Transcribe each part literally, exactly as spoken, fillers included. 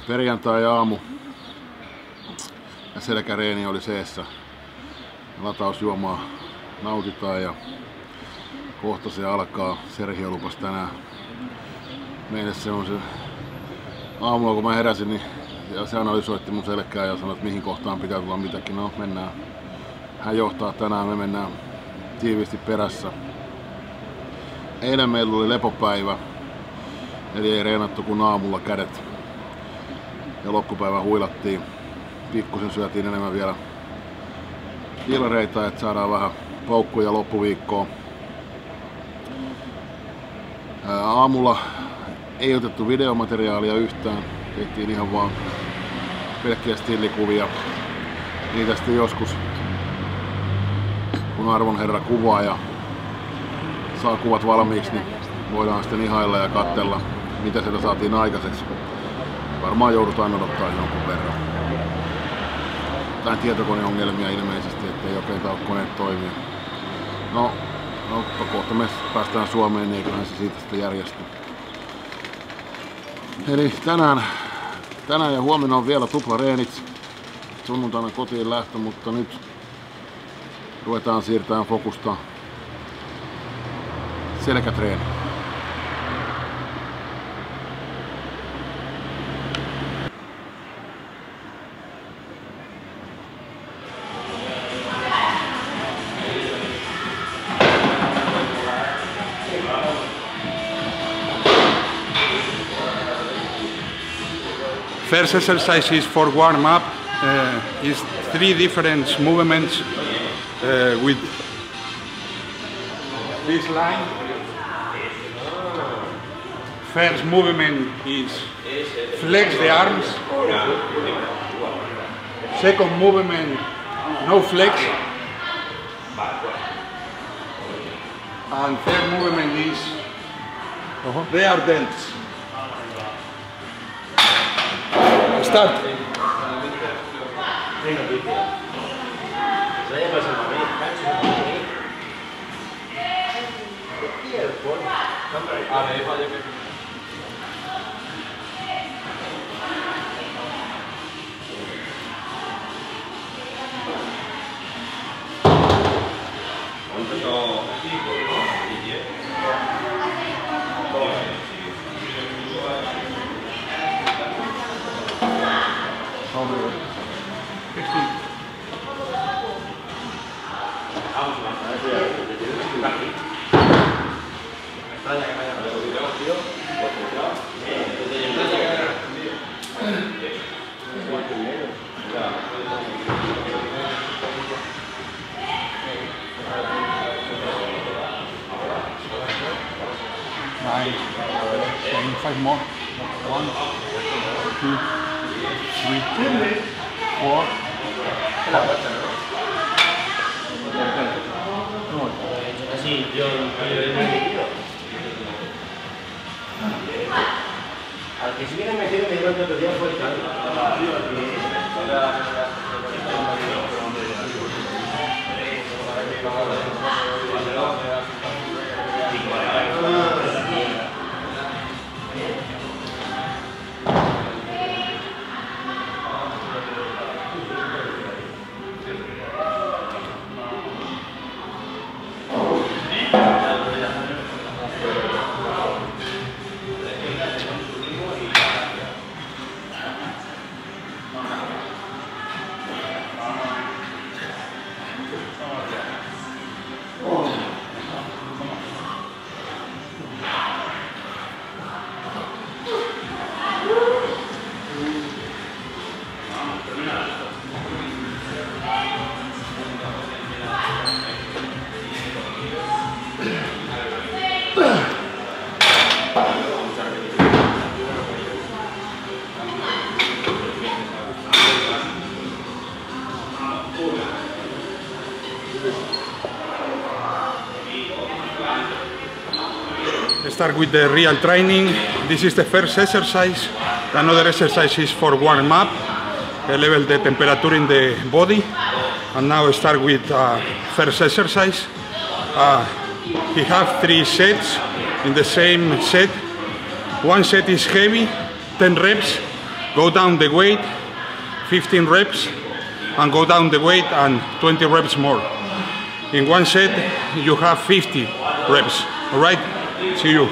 Perjantai-aamu ja selkäreeni oli seessä. Latausjuomaa nautitaan ja kohta se alkaa. Sergio lupas tänään meille semmosen aamulla kun mä heräsin, niin ja se analysoitti mun selkää ja sanoi, että mihin kohtaan pitää tulla mitäkin. No mennään. Hän johtaa tänään, me mennään tiiviisti perässä. Eilen meillä oli lepopäivä, eli ei reenattu kuin aamulla kädet. Ja loppupäivän huilattiin. Pikkusen syötiin enemmän vielä ilreitä, että saadaan vähän paukkuja loppuviikkoon. Ää, aamulla ei otettu videomateriaalia yhtään. Tehtiin ihan vaan pelkkiä stillikuvia. Niitä sitten joskus, kun arvon herra kuvaa ja saa kuvat valmiiksi, niin voidaan sitten ihailla ja katsella, mitä sieltä saatiin aikaiseksi. Varmaan joudutaan odottaa jonkun verran. Jotain tietokoneongelmia ilmeisesti, ettei oikein tää koneet toimia. No, no kohta me päästään Suomeen, niin eiköhän se siitä sitten järjesty. Eli tänään, tänään ja huomenna on vielä tuplareenit. Sunnuntaina kotiin lähtö, mutta nyt ruvetaan siirtämään fokusta selkätreeni. First exercise is for warm up. Uh, is three different movements uh, with this line. First movement is flex the arms. Second movement, no flex. And third movement is rear delts. Start. Nine, seven, five more. One, two, three, four, five. Así, yo, yo he metido. Al que se hubiera metido me dijo que otro día fue el Cali. Start with the real training. This is the first exercise. Another exercise is for warm up, uh, level the temperature in the body. And now start with uh, first exercise. Uh, he have three sets in the same set. One set is heavy, ten reps, go down the weight, fifteen reps, and go down the weight and twenty reps more. In one set, you have fifty reps. All right? See you.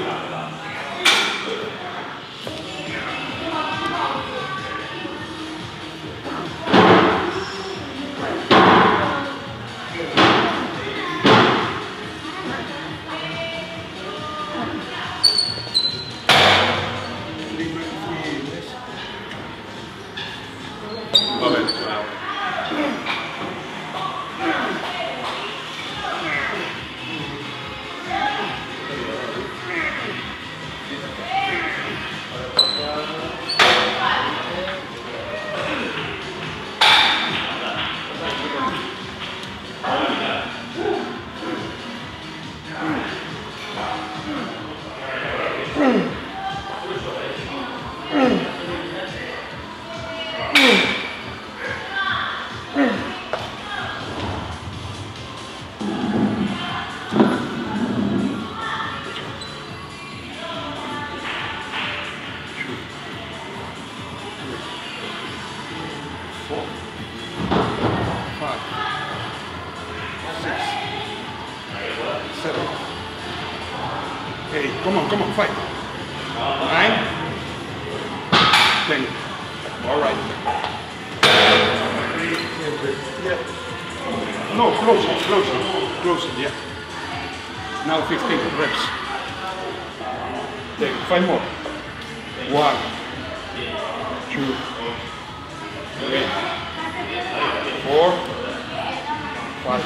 Okay, come on, come on, fight. Nine. Ten. All right. Yeah. No, closer, closer, closer, yeah. Now fifteen reps. Ten, five more. One, two, three, four, five.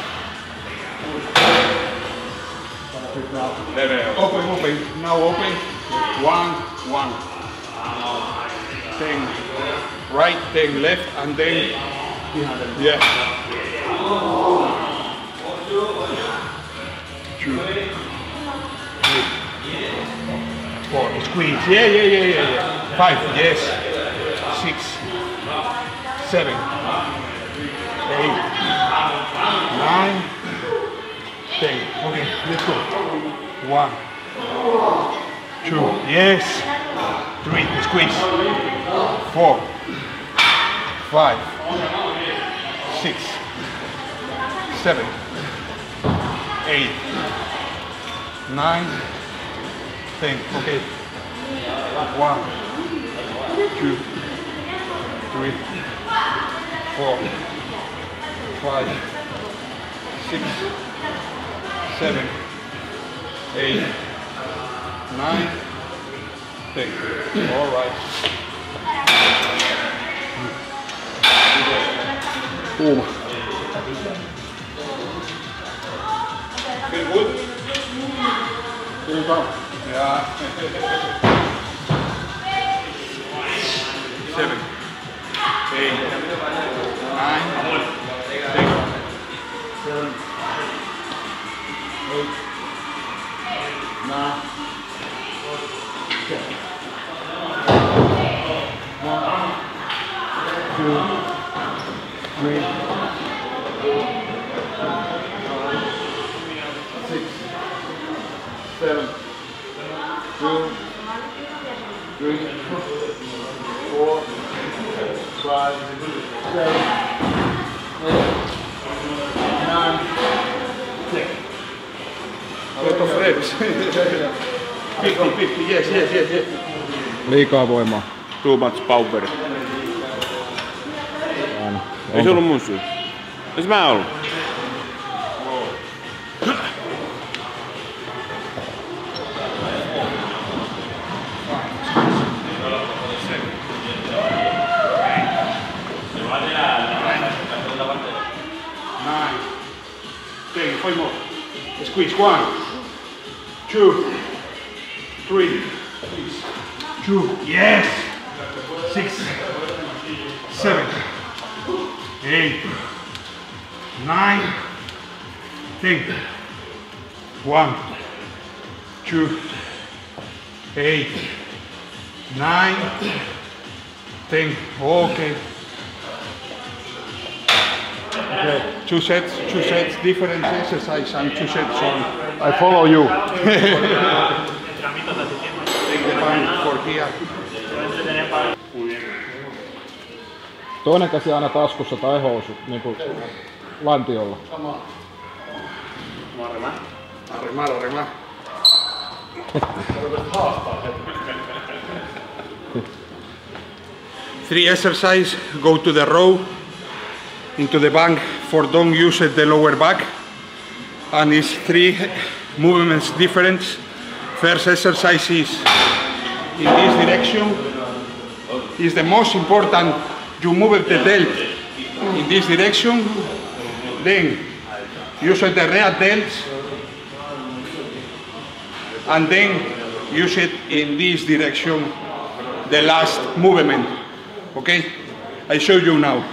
Open, open, now open. One, one. Ten right, ten left, and then, yeah. Two, three, four, squeeze, yeah, yeah, yeah, yeah, yeah. Five, yes. Six, seven, eight, nine, ten. Okay, let's go. One, two, yes. Three, squeeze. Four, five, six, seven, eight, nine, ten. Okay. One, two, three, four, five, six, seven, eight, nine, ten. All right. Kuuma. Feel good? Feel calm. Yeah. Seven, eight, nine, ten. Seven, eight, nine, ten. One, two, three, six, seven, two, three, four, five, seven, eight, nine, ten. A lot of reps. fifty, fifty, yes, yes, yes, yes. Liikaa voimaa. Too much power. Ei se ollut mun syy. Eikö mä ollut? Nine, ten, five more. Squeeze, one, two, three, two, yes, six, seven, eight, nine, ten, one, two, eight, nine, ten, okay. Okay, two sets, two sets, different exercise and two sets on. I follow you. Take the time for here. Toinen käsi aina taskussa tai housu, niinku lantiolla. Arrimar, arrimar. Three exercise, go to the row, into the bank for don't use the lower back. And it's three movements different. First exercise is in this direction. Is the most important. You move the delt in this direction. Then use the rear delts. And then use it in this direction, the last movement. Okay? I show you now.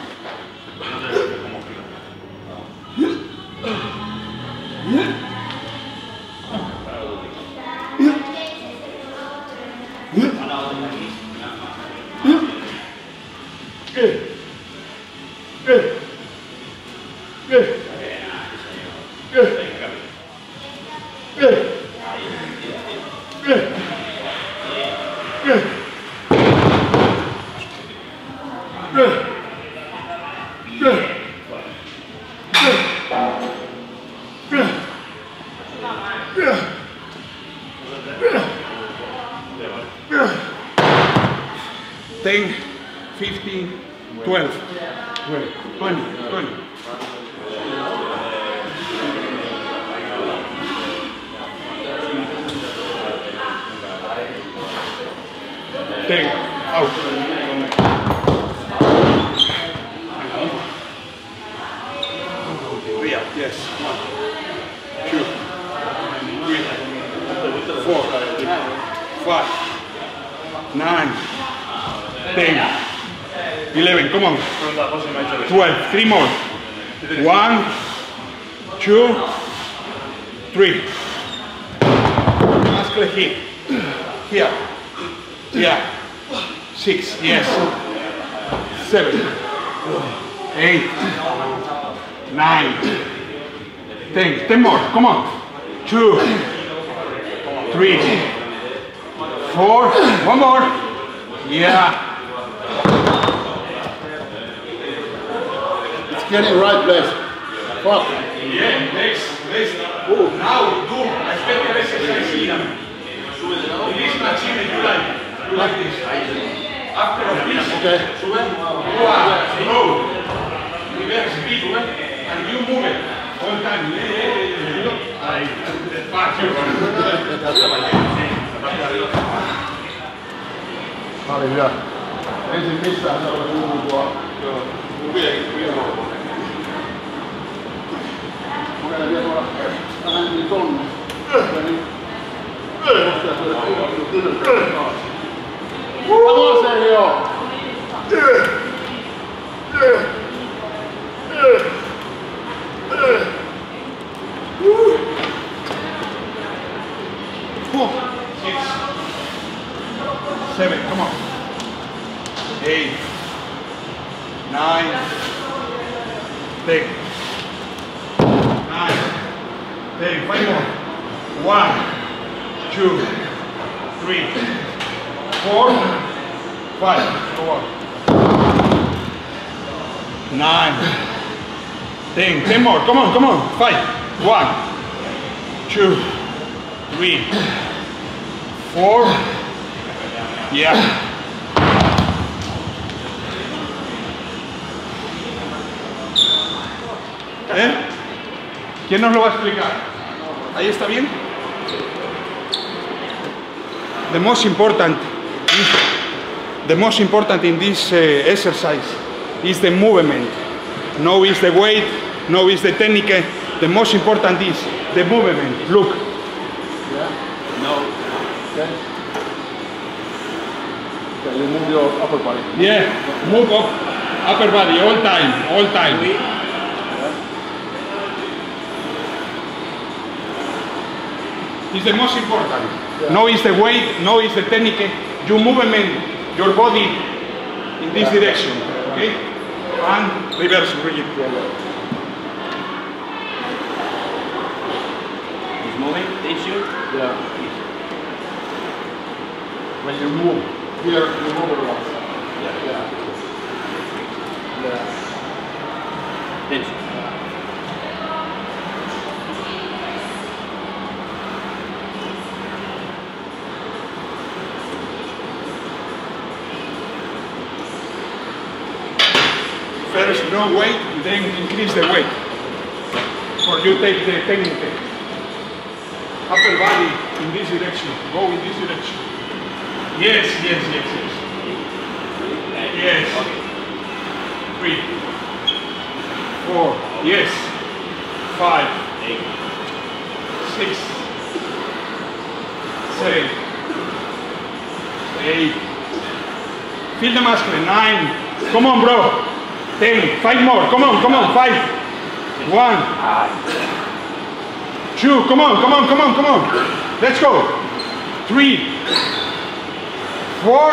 ten, fifteen, twelve, twenty, twenty. ten, out. Yes, one, two, three, four, five, nine, ten, eleven, come on, twelve, three more, one, two, three, muscle here, here, here, six, yes, seven, eight, nine, ten, ten more, come on, two, three, four, one more, yeah. It's getting right place. Fuck. Yeah, next, next. Oh, now do a special exercise here. In this machine you like, you like this. After this, Okay. you are slow, reverse speed, and you move it all time. Tää oli hyvä. Ensin missään se oli kuuluu tuo Mä käyn vielä tuolla vähän yli tonne. Come on, Sergio! Six, seven, come on. Eight, nine, ten, nine, ten, five more. One, two, three, four, five. Go on. Nine, ten, ten more. Come on, come on. Five. One, two, three, four. Yeah. ¿Eh? ¿Quién nos lo va a explicar? ¿Ahí está bien? The most important, the most important in this uh, exercise is the movement. No is the weight, no is the technique. The most important is the movement. Look. Yeah? No. Okay. Okay, you move your upper body. Yeah, move up upper body all time, all time. It's the most important. Yeah. No is the weight, no is the technique. You movement your body in this direction, okay? And reverse rigid. This moving, tension. Yeah. When you move here, you move it once. Yeah. Yeah. Tenso. First no weight, then increase the weight. Or you take the technique. Upper body in this direction. Go in this direction. Yes, yes, yes, yes. Yes. Three. Four. Yes. Five. Six. Seven. Eight. Feel the muscle. Nine. Come on, bro. Ten. Five more. Come on, come on. Five. One. Two. Come on, come on, come on, come on. Let's go. Three. Four.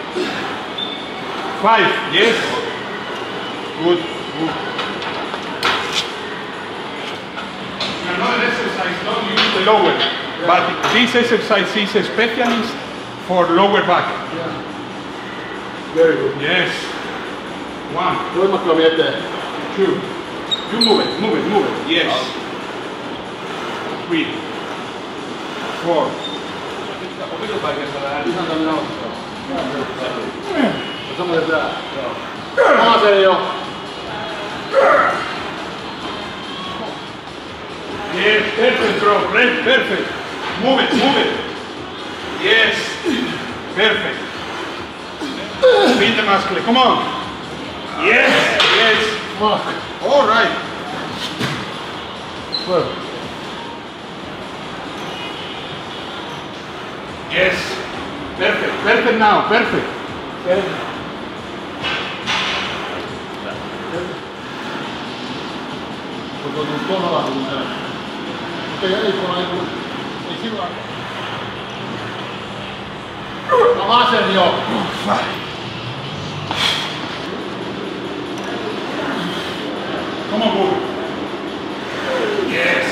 Five. Yes. Good. Good. Another exercise, don't use the lower. Yeah. But this exercise is a specialist for lower back. Yeah. Very good. Yes. One. Voimakkaammin eteen. Two. You move it, move it, move it. Yes. Three. Four. Samoin tää. Aaseen jo. Yes, perfect, bro. Perfect. Move it, move it. Yes. Perfect. Feel the muscle. Come on. Yes, yes. Fuck. All right. Well. Yes. Perfect. Perfect now. Perfect. Kun on tullut tuolla lailla, mutta ei tuolla ei sillä. Mä vasen jo. Come on, move. Yes.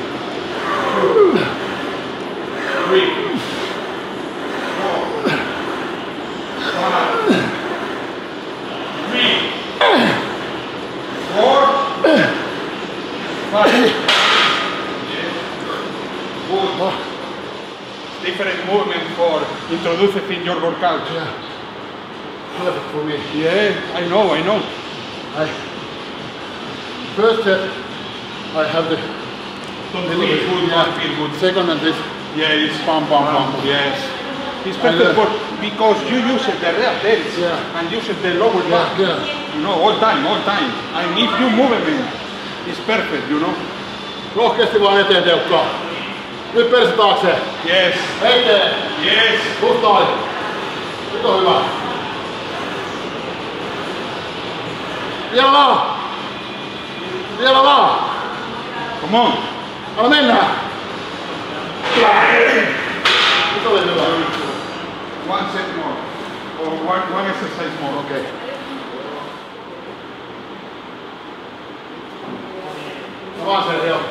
Three. Four. Five. Three. Four. Five. Yes. Good. Different movement for introduce it in your workout. Yeah. Perfect for me. Yeah, I know, I know. I, first set, I have the Don't feel good, yeah. don't feel good. Second and this. Yeah, it's Pam, pam, pam. Yes. It's perfect for, because you use it the rear delts Yeah. and use it the lower back. Yeah, yeah. You know, all time, all time. And if you move it, it's perfect, you know. Rohkeasti vaan eteen Teukkaa. Nyt perse taakseen. Yes. Eteen. Yes. Puhtaan. Nyt on hyvä. Vielä vaan. Vielä vaan. Come on. Anna mennä. Nyt oli hyvä. One set more. Or one, one exercise more. Okei. Okay. Mä vaan sen jo.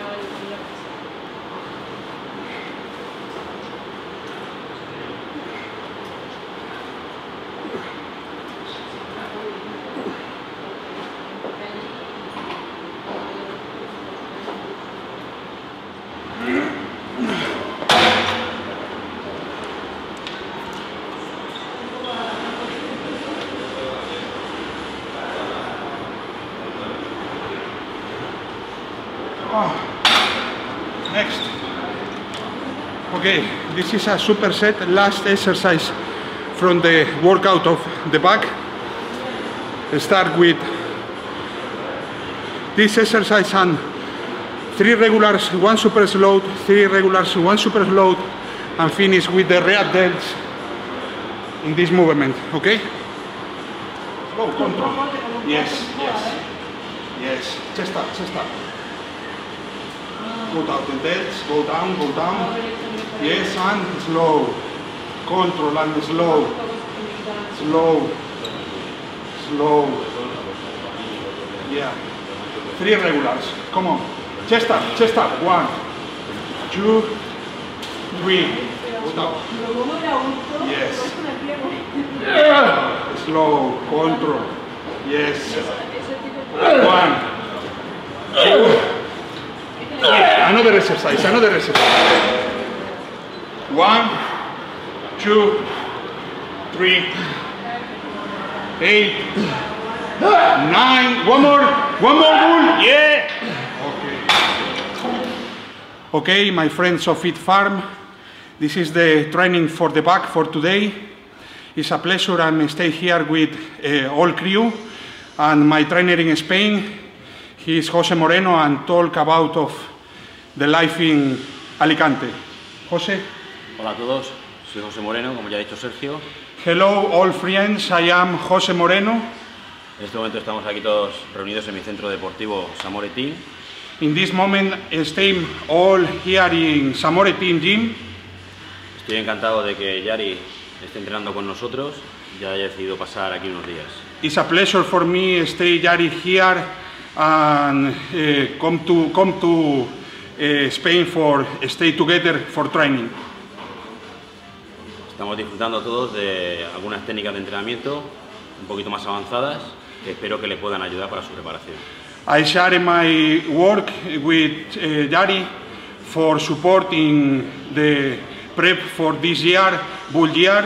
Oh. Next. Okay, this is a superset, last exercise from the workout of the back. Start with this exercise and three regulars, one super load, three regulars, one super load, and finish with the rear delts in this movement, okay? Slow control. Yes, yes, yes. Chest up, chest up. Go down the delts, go down, go down. Yes, and slow. Control and slow. Slow. Slow. Yeah. Three regulars. Come on. Chest up, chest up. One, two, three. Stop. Yes. Yeah. Slow. Control. Yes. One. Two. Another exercise, another exercise. One, two, three, eight, nine. One more, one more, bull. Yeah. Okay. Okay, my friends of Fit Farm, this is the training for the back for today. It's a pleasure and stay here with uh, all crew and my trainer in Spain. He is Jose Moreno and talk about of the life in Alicante. Jose. Hola a todos, soy José Moreno, como ya ha dicho Sergio. Hello all friends, I am Jose Moreno. En este momento estamos aquí todos reunidos en mi centro deportivo Samore Team. In this moment, stay all here in Samore Team Gym. Estoy encantado de que Yari esté entrenando con nosotros y haya decidido pasar aquí unos días. It's a pleasure for me stay Yari here and uh, come to come to uh, Spain for stay together for training. Estamos disfrutando todos de algunas técnicas de entrenamiento un poquito más avanzadas que espero que le puedan ayudar para su preparación. I share my work with uh, Yari for supporting the prep for this year, bull year.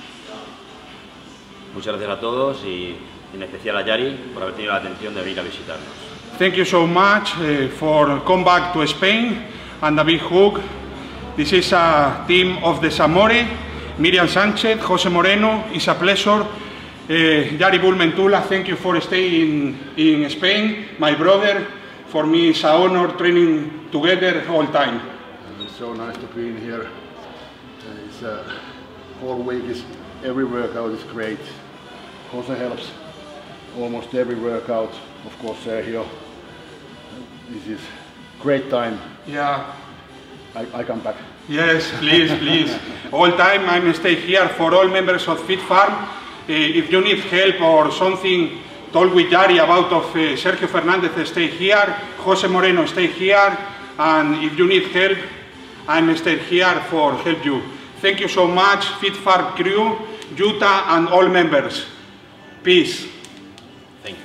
Muchas gracias a todos y en especial a Yari por haber tenido la atención de venir a visitarnos. Thank you so much uh, for come back to Spain and a big hug. This is a team of the Samore. Miriam Sánchez, Jose Moreno, it's a pleasure. Uh, Yari Bull-Mentula, thank you for staying in, in Spain. My brother, for me it's an honor training together all time. It's so nice to be in here. Uh, it's uh, whole week is every workout is great. Jose helps almost every workout. Of course, Sergio. This is great time. Yeah. I, I come back. Yes, please, please. All time I'm stay here for all members of Fit Farm. Uh, if you need help or something, talk with Yari about of uh, Sergio Fernandez, stay here. Jose Moreno, stay here. And if you need help, I'm stay here for help you. Thank you so much, Fit Farm crew, Utah, and all members. Peace. Thank you.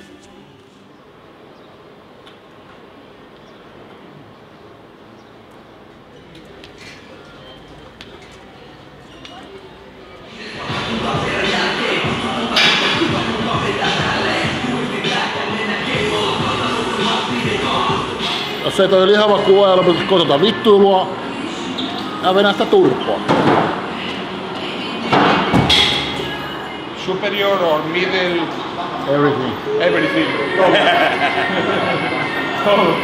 Jos ei toi lihava kuva ja lopetus kotota vittuilua ja venää sitä turpoa. Superior or middle? Everything. Everything. Todo.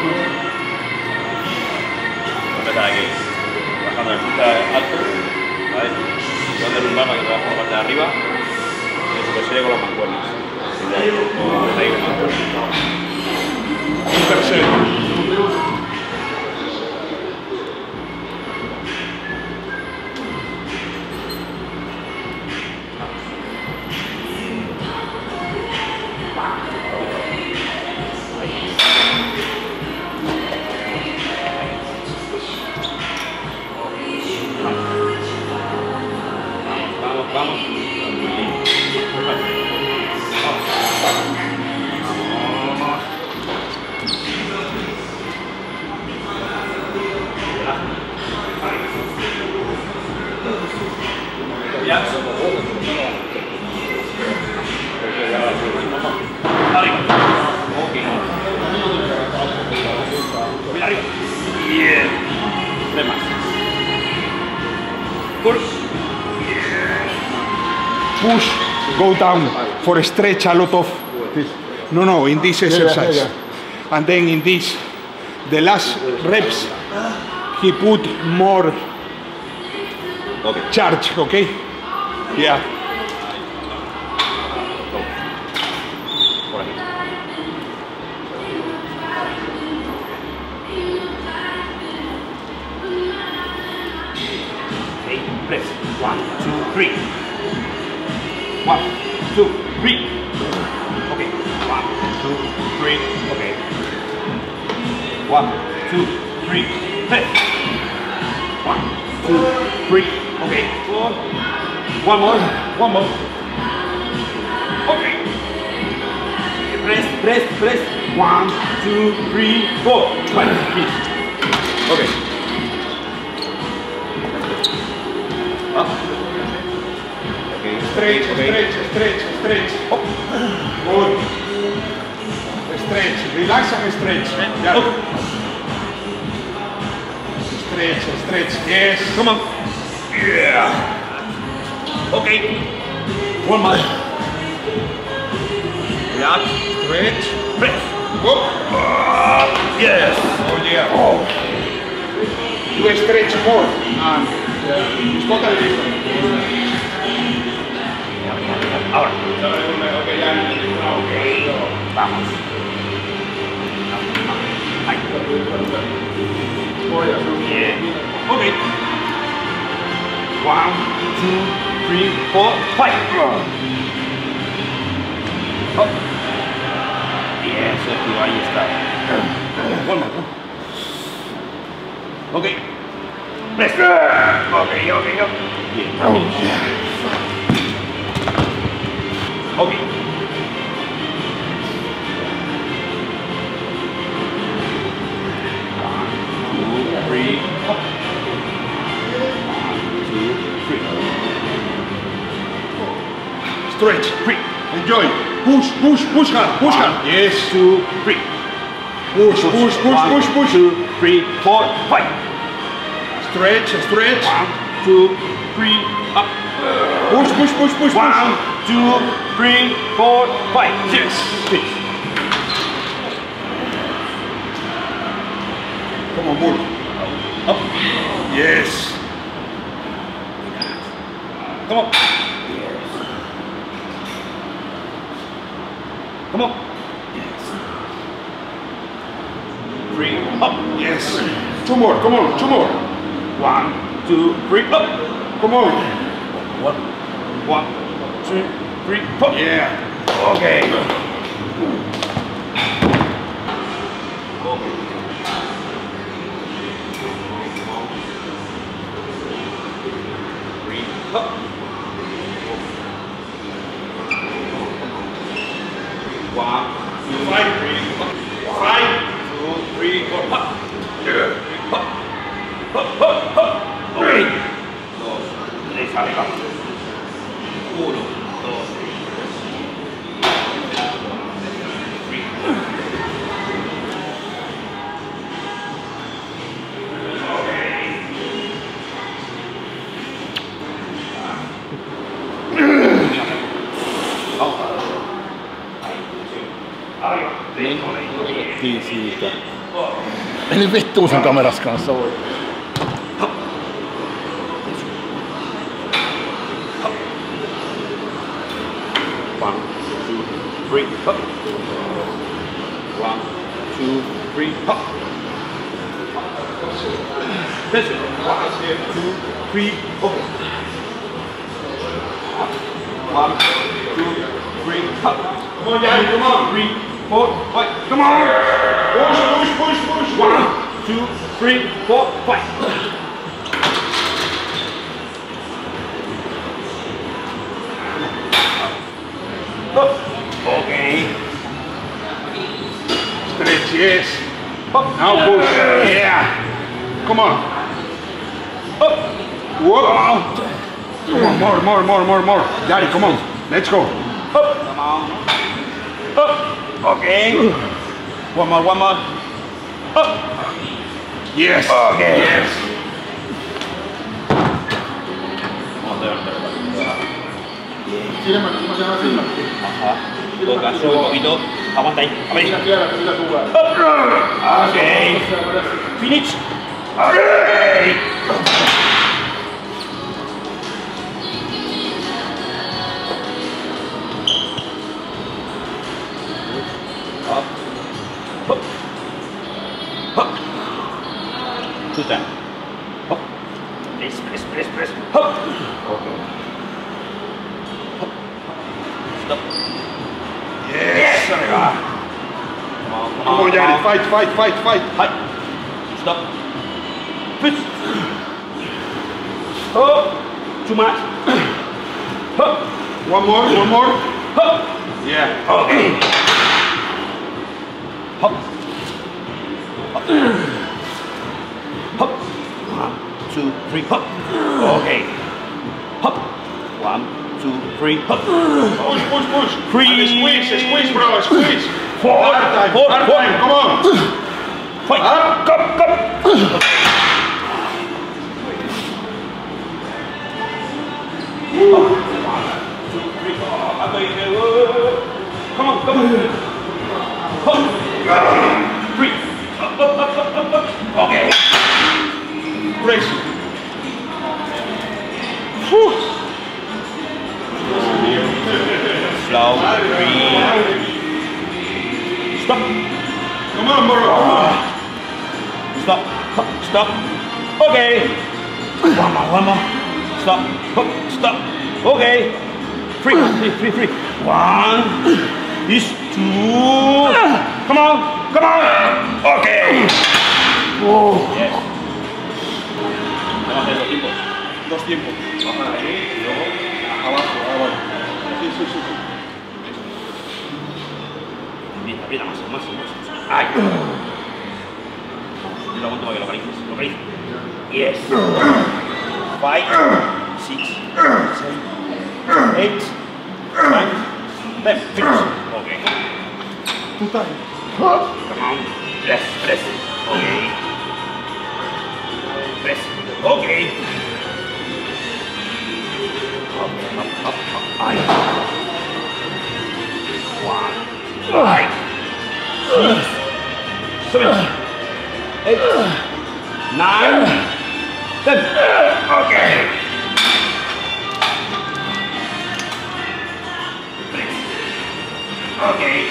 Empezar aquí, bajando el punta alto, ¿vale? Donde lumbar para que trabaje la parte de arriba, y super serie con las mancuernas. Igual, ahí las mancuernas. Super serio. Vamos. Ya. Arriba. Ok. Arriba. Bien. Tres más. Push. Push, go down for stretch a lot of. No, no, in this exercise. Yeah, yeah. And then in this, the last reps, he put more Okay. charge, okay? Yeah. Por aquí. Okay, press. One, two, three. One, two, three. Okay. One, two, three. Okay. One, two, three. Press. One, two, three. Okay. Four. One more. One more. Okay. press, press, press. One, two, three, four. Five. Finish. Okay. Up. Okay. Stretch, Okay. stretch, stretch, stretch. Up. Good. Stretch, relax and stretch. Yeah. Up. Stretch, stretch, yes. Come on. Yeah. Okay. One more. Relax. Stretch. Press. Go. Yes. Oh yeah. Oh. You stretch more. And yeah. It's totally different. Ahora. Okay, ya. Okay. Vamos. Ahí. Yeah. Okay. One, two, three, four, five. Oh. Yes, okay, ahí está. One more. Okay. Press. Okay, okay, okay. Yeah. Okay. One, two, three. One, two, three. Stretch. Free. Enjoy. Push, push, push hard, push hard. Yes. Two, three. Push, push, push, One, push, push. two, three, four, five. Stretch, stretch. One, two, three, up. Push, push, push, push, One, push. two, three, four, five. Yes. Finish. Come on, move. Up. Yes. Come on. Come on. Yes. Three, up. Yes. Two more, come on, two more. One, two, three, up. Come on. One, one, two, three, four. Yeah. Okay. Three, up. One, two, Five. three, up. Five. Two, three, four, up. Yeah. Up. Up, up, up. Okay. Dos, tres, arriba. Uno, dos, three. Niin siitä. Eli vittuu sen kameras kanssa voi. One, two, three, up. One, two, three, up. This is one, two, three, open. One, two, three, up. Come on, Daddy, come on. Three, four, five. Come on! Push, push, push, push. One, two, three, four, five. Up. Okay. Stretch, yes. Up. Now push. Yeah. Come on. Up. Whoa. Come on, more, more, more, more, more. Daddy, come on. Let's go. Up. Come on. Up. Okay. One more, one more. Up. Yes. Okay. Yes. Ajá. Toca, sube un poquito. Aguanta ahí. A ver. Okay. Finish. Okay. Up. Up. Up. Two times. Up. Press, press, press, press. Up. Okay. Up. Stop. Yes. Come on, come Come on, Daddy. Fight, fight, fight, fight. Hi. Stop. Push. Oh. Too much. Oh. One more, one more. Oh. Yeah. Okay. Hop. Hop. Hop. One, two, three, hop. Okay. Hop. One, two, three, hop. Push, push, push. Three. And squeeze, squeeze, bro, squeeze. Four. Hard time, Four. hard Four. time, come on. Fight. Up. Come, come. Come on, come on. Hop. Three. Up, up, up, up, up, up. Okay. Brace. Whew. Slow. Three. Stop. Come on, bro. Stop. Hop. Stop. Okay. One more, one more. Stop. Hop. Stop. Okay. Three, three, three, three. One. Is two. Come on. Come on. Okay. Oh. Yes. Vamos a hacer dos tiempos. Dos tiempos. Baja ahí y luego Abajo, abajo. Sí, sí, sí, sí. aprieta, aprieta más, más, más. Ay. Yo lo aguanto para que localices. Localiza. Yes. Five, six, seven, eight, nine, ten. Finish. Okay. Two times. Come on. Press, press. Okay. Press. Okay. Up, up, up, up. Ay. One. Ay. Six. Seven. Eight. Nine. Ten. Okay. Press. Okay.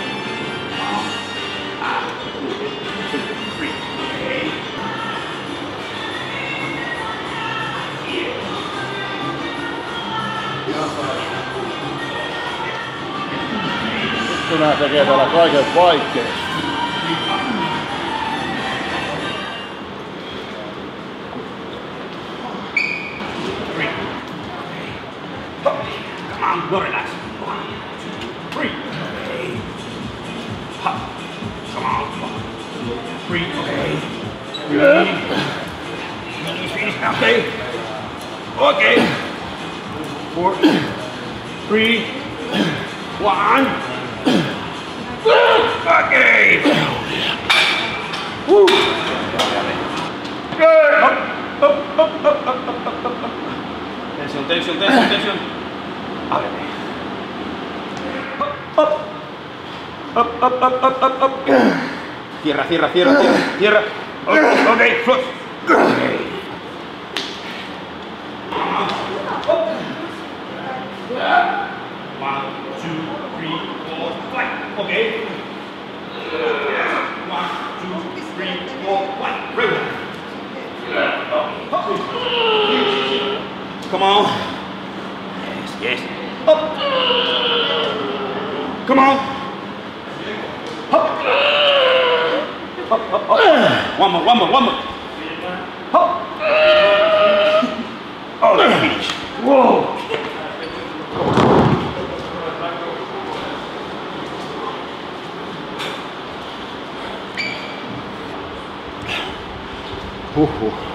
Three. Okay. Nyt nää tekee täällä kaiken vaikeasti. Three. Come on, go relax. One, two, three. Okay. Hop. Come on. One, two, three. Okay. Three. Finish, finish. Okay. Okay. Four. Three. One. Okay. Woo. Good. Up, up, up, up, up, up, up, up. Tensión, tensión, tensión, tensión. Ábrete. Up, up, up, up, up, up, up. Cierra, cierra, cierra, cierra, cierra. Ok, ok, flush. Okay. One, two, three, four, five. Okay. One, two, three, four, five. Right. Come on. Yes, yes. Up. Come on. Up. Up, up, up. One more, one more, one more. Up. Oh, that's finish. Whoa. Huhhuh.